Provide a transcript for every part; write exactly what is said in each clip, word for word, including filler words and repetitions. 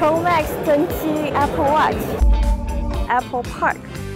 Pro Max 增肌 Apple Watch、Apple Park。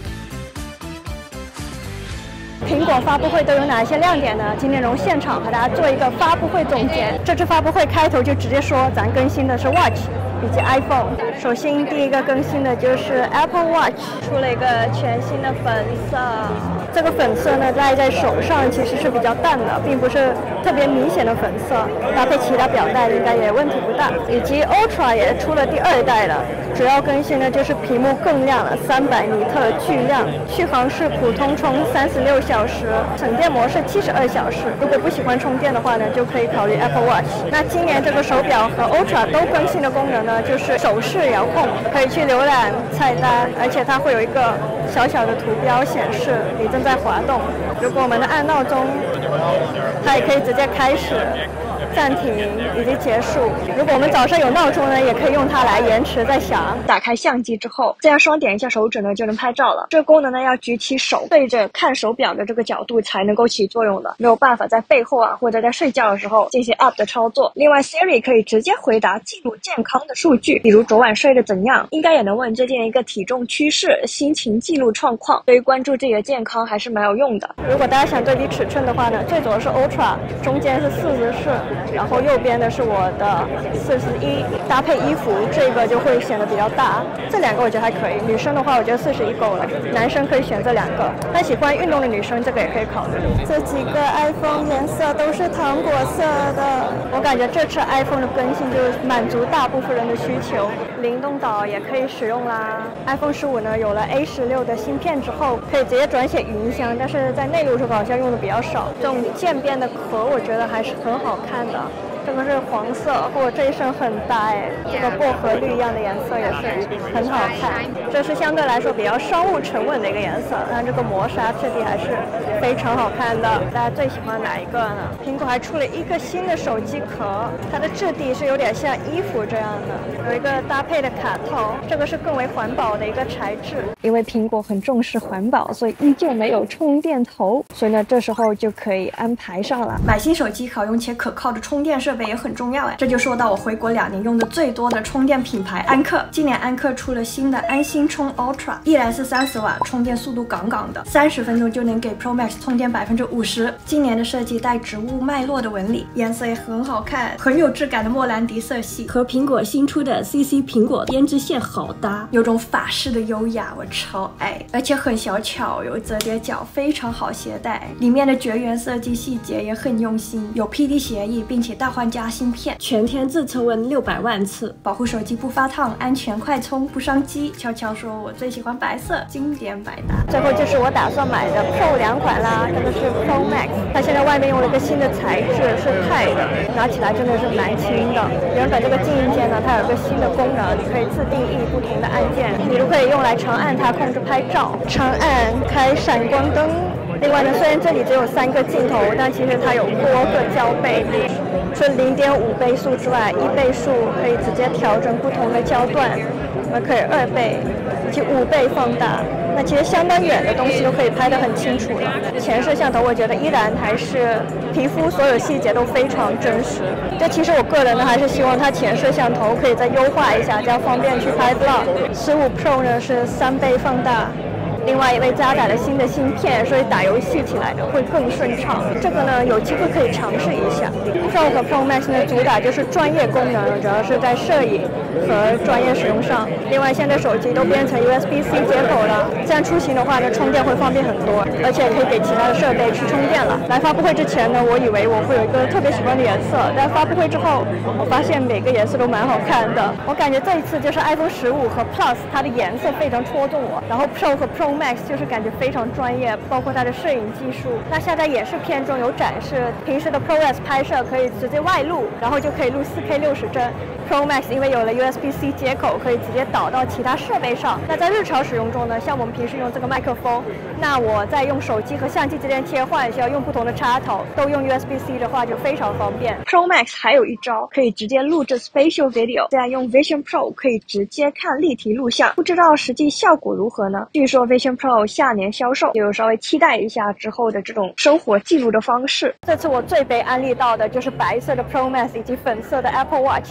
苹果发布会都有哪些亮点呢？今天从现场和大家做一个发布会总结。这次发布会开头就直接说，咱更新的是 Watch 以及 iPhone。首先第一个更新的就是 Apple Watch 出了一个全新的粉色。这个粉色呢，戴在手上其实是比较淡的，并不是特别明显的粉色，搭配其他表带应该也问题不大。以及 Ultra 也出了第二代了，主要更新的就是屏幕更亮了，三百尼特巨亮，续航是普通充三十六小时，省电模式七十二小时。如果不喜欢充电的话呢，就可以考虑 Apple Watch。那今年这个手表和 Ultra 都更新的功能呢，就是手势遥控，可以去浏览菜单，而且它会有一个小小的图标显示你正在滑动。如果我们的按闹钟，它也可以直接开始、暂停以及结束。如果我们早上有闹钟呢，也可以用它来延迟再响。打开相机之后，这样双点一下手指呢，就能拍照了。这个功能呢，要举起手对着看手表的这个角度才能够起作用的，没有办法在背后啊或者在睡觉的时候进行 App 的操作。另外 Siri 可以直接回答记录健康的数据，比如昨晚睡得怎样，应该也能问最近一个体重趋势、心情记录状况。对于关注自己的健康还是蛮有用的。如果大家想对比尺寸的话呢，最左是 Ultra， 中间是四十四，然后右边的是我的四十一，搭配衣服这个就会显得比较大。这两个我觉得还可以，女生的话我觉得四十一够了，男生可以选这两个。那喜欢运动的女生这个也可以考虑。这几个 iPhone 颜色都是糖果色的，我感觉这次 iPhone 的更新就是满足大部分人的需求。灵动岛也可以使用啦。iPhone 十五呢有了 A 十六 的芯片之后，可以直接转写语音箱，但是在内陆这个好像用的比较少。这种渐变的壳我觉得还是很好看的。这个是黄色，和我这一身很搭哎，这个薄荷绿一样的颜色也是很好看。这是相对来说比较商务沉稳的一个颜色，但这个磨砂质地还是非常好看的。大家最喜欢哪一个呢？苹果还出了一个新的手机壳，它的质地是有点像衣服这样的，有一个搭配的卡套，这个是更为环保的一个材质。因为苹果很重视环保，所以依旧没有充电头，所以呢这时候就可以安排上了。买新手机好用且可靠的充电设备也很重要哎，这就说到我回国两年用的最多的充电品牌安克。今年安克出了新的安心充 Ultra， 一来是三十瓦，充电速度杠杠的，三十分钟就能给 Pro Max 充电百分之五十。今年的设计带植物脉络的纹理，颜色也很好看，很有质感的莫兰迪色系，和苹果新出的 C C 苹果编织线好搭，有种法式的优雅，我超爱，而且很小巧，有折叠角，非常好携带。里面的绝缘设计细节也很用心，有 P D 协议，并且大换加芯片，全天自测温六百万次，保护手机不发烫，安全快充不伤机。悄悄说，我最喜欢白色，经典百搭。最后就是我打算买的 Pro 两款啦，这个是 Pro Max， 它现在外面用了一个新的材质，是钛的，拿起来真的是蛮轻的。原本这个静音键呢，它有个新的功能，你可以自定义不同的按键，比如可以用来长按它控制拍照，长按开闪光灯。另外呢，虽然这里只有三个镜头，但其实它有多个焦倍，除了零点五倍速之外，一倍速可以直接调整不同的焦段，那可以二倍以及五倍放大。那其实相当远的东西都可以拍得很清楚了。前摄像头我觉得依然还是皮肤所有细节都非常真实。这其实我个人呢还是希望它前摄像头可以再优化一下，这样方便去拍 vlog。十五 Pro 呢是三倍放大。另外也被加载了新的芯片，所以打游戏起来呢会更顺畅。这个呢有机会可以尝试一下。Pro 和 Pro Max 呢主打就是专业功能，主要是在摄影和专业使用上。另外现在手机都变成 U S B C 接口了，这样出行的话呢充电会方便很多，而且可以给其他的设备去充电了。来发布会之前呢，我以为我会有一个特别喜欢的颜色，但发布会之后我发现每个颜色都蛮好看的。我感觉这一次就是 iPhone 十五和 Plus 它的颜色非常戳中我，然后 Pro 和 Pro Max 就是感觉非常专业，包括它的摄影技术。那现在也是片中有展示，平时的 Pro S 拍摄可以直接外录，然后就可以录 四K 六十帧。Pro Max 因为有了 U S B C 接口，可以直接导到其他设备上。那在日常使用中呢，像我们平时用这个麦克风，那我在用手机和相机之间切换需要用不同的插头，都用 U S B C 的话就非常方便。Pro Max 还有一招可以直接录制 Spatial Video， 这样用 Vision Pro 可以直接看立体录像，不知道实际效果如何呢？据说 Vision Pro 下年销售，就稍微期待一下之后的这种生活记录的方式。这次我最被安利到的就是白色的 Pro Max 以及粉色的 Apple Watch。那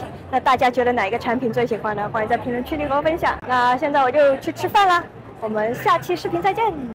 大家觉得哪一个产品最喜欢呢？欢迎在评论区里和我分享。那现在我就去吃饭啦，我们下期视频再见。